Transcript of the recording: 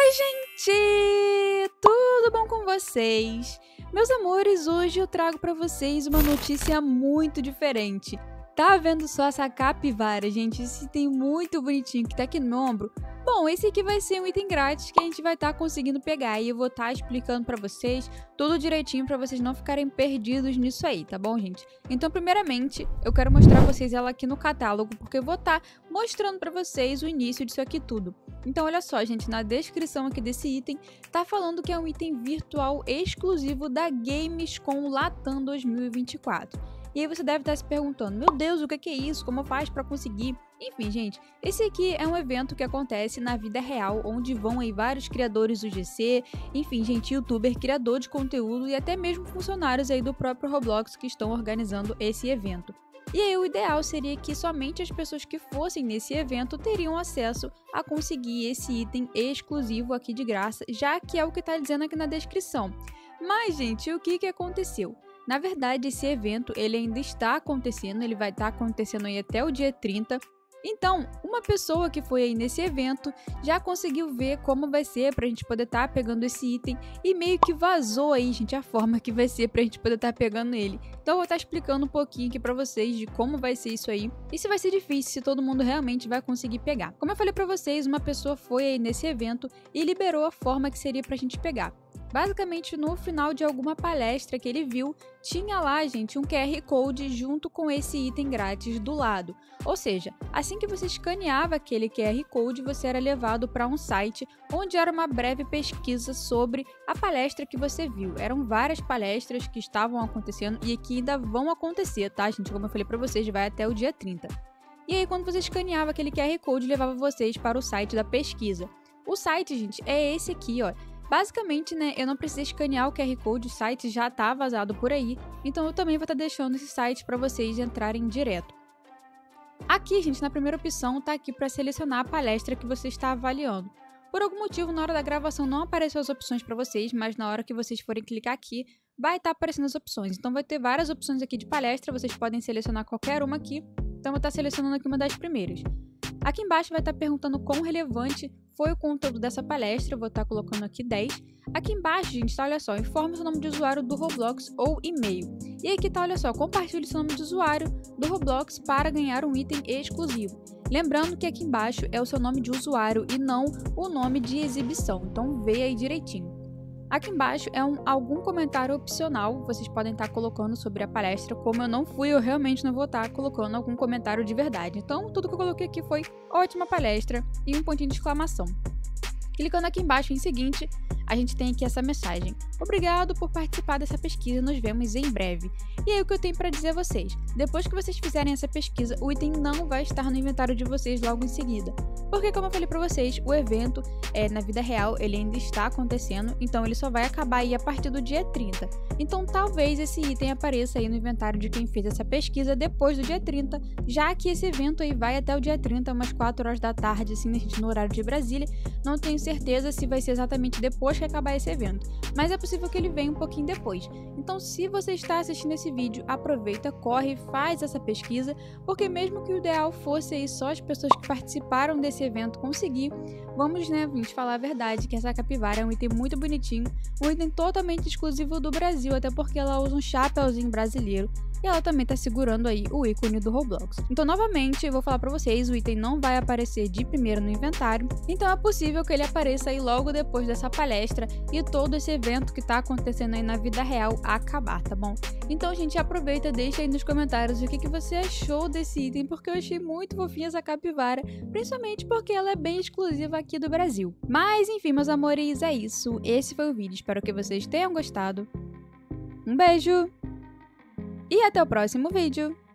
Oi, gente! Tudo bom com vocês? Meus amores, hoje eu trago pra vocês uma notícia muito diferente. Tá vendo só essa capivara, gente? Esse item muito bonitinho que tá aqui no meu ombro? Bom, esse aqui vai ser um item grátis que a gente vai estar conseguindo pegar e eu vou estar explicando pra vocês tudo direitinho pra vocês não ficarem perdidos nisso aí, tá bom, gente? Então, primeiramente, eu quero mostrar pra vocês ela aqui no catálogo, porque eu vou estar mostrando pra vocês o início disso aqui tudo. Então, olha só, gente, na descrição aqui desse item, tá falando que é um item virtual exclusivo da Gamescom Latam 2024. E aí você deve estar se perguntando, meu Deus, o que é isso? Como faz para conseguir? Enfim, gente, esse aqui é um evento que acontece na vida real, onde vão aí vários criadores do GC, enfim, gente, youtuber, criador de conteúdo e até mesmo funcionários aí do próprio Roblox que estão organizando esse evento. E aí o ideal seria que somente as pessoas que fossem nesse evento teriam acesso a conseguir esse item exclusivo aqui de graça, já que é o que está dizendo aqui na descrição. Mas, gente, o que aconteceu? Na verdade, esse evento ele ainda está acontecendo, ele vai estar acontecendo aí até o dia 30. Então, uma pessoa que foi aí nesse evento já conseguiu ver como vai ser pra gente poder estar pegando esse item e meio que vazou aí, gente, a forma que vai ser pra gente poder estar pegando ele. Então, eu vou estar explicando um pouquinho aqui pra vocês de como vai ser isso aí e se vai ser difícil, se todo mundo realmente vai conseguir pegar. Como eu falei pra vocês, uma pessoa foi aí nesse evento e liberou a forma que seria pra gente pegar. Basicamente, no final de alguma palestra que ele viu, tinha lá, gente, um QR Code junto com esse item grátis do lado. Ou seja, assim que você escaneava aquele QR Code, você era levado para um site onde era uma breve pesquisa sobre a palestra que você viu. Eram várias palestras que estavam acontecendo e que ainda vão acontecer, tá, gente? Como eu falei para vocês, vai até o dia 30. E aí, quando você escaneava aquele QR Code, levava vocês para o site da pesquisa. O site, gente, é esse aqui, ó. Basicamente, né, eu não precisei escanear o QR Code, o site já tá vazado por aí, então eu também vou estar deixando esse site para vocês entrarem direto. Aqui, gente, na primeira opção, tá aqui para selecionar a palestra que você está avaliando. Por algum motivo, na hora da gravação não apareceu as opções para vocês, mas na hora que vocês forem clicar aqui, vai estar aparecendo as opções. Então vai ter várias opções aqui de palestra, vocês podem selecionar qualquer uma aqui, então eu vou estar selecionando aqui uma das primeiras. Aqui embaixo vai estar perguntando quão relevante foi o conteúdo dessa palestra, eu vou estar colocando aqui 10. Aqui embaixo, gente, tá, olha só, informe seu nome de usuário do Roblox ou e-mail. E aqui tá, olha só, compartilhe seu nome de usuário do Roblox para ganhar um item exclusivo. Lembrando que aqui embaixo é o seu nome de usuário e não o nome de exibição, então vê aí direitinho. Aqui embaixo é algum comentário opcional, vocês podem estar colocando sobre a palestra. Como eu não fui, eu realmente não vou estar colocando algum comentário de verdade. Então, tudo que eu coloquei aqui foi ótima palestra e um pontinho de exclamação. Clicando aqui embaixo em seguinte, a gente tem aqui essa mensagem. Obrigado por participar dessa pesquisa, nos vemos em breve. E aí o que eu tenho para dizer a vocês? Depois que vocês fizerem essa pesquisa, o item não vai estar no inventário de vocês logo em seguida. Porque, como eu falei para vocês, o evento, na vida real, ele ainda está acontecendo, então ele só vai acabar aí a partir do dia 30. Então talvez esse item apareça aí no inventário de quem fez essa pesquisa depois do dia 30, já que esse evento aí vai até o dia 30, umas 4 horas da tarde, assim, no horário de Brasília. Não tenho certeza se vai ser exatamente depois que acabar esse evento, mas é possível que ele venha um pouquinho depois. Então, se você está assistindo esse vídeo, aproveita, corre, faz essa pesquisa, porque mesmo que o ideal fosse aí só as pessoas que participaram desse evento conseguir, vamos, né, gente, falar a verdade, que essa capivara é um item muito bonitinho, um item totalmente exclusivo do Brasil, até porque ela usa um chapéuzinho brasileiro. E ela também tá segurando aí o ícone do Roblox. Então, novamente, eu vou falar pra vocês, o item não vai aparecer de primeiro no inventário. Então, é possível que ele apareça aí logo depois dessa palestra e todo esse evento que tá acontecendo aí na vida real acabar, tá bom? Então, gente, aproveita, deixa aí nos comentários o que você achou desse item, porque eu achei muito fofinha essa capivara, principalmente porque ela é bem exclusiva aqui do Brasil. Mas, enfim, meus amores, é isso. Esse foi o vídeo, espero que vocês tenham gostado. Um beijo! E até o próximo vídeo!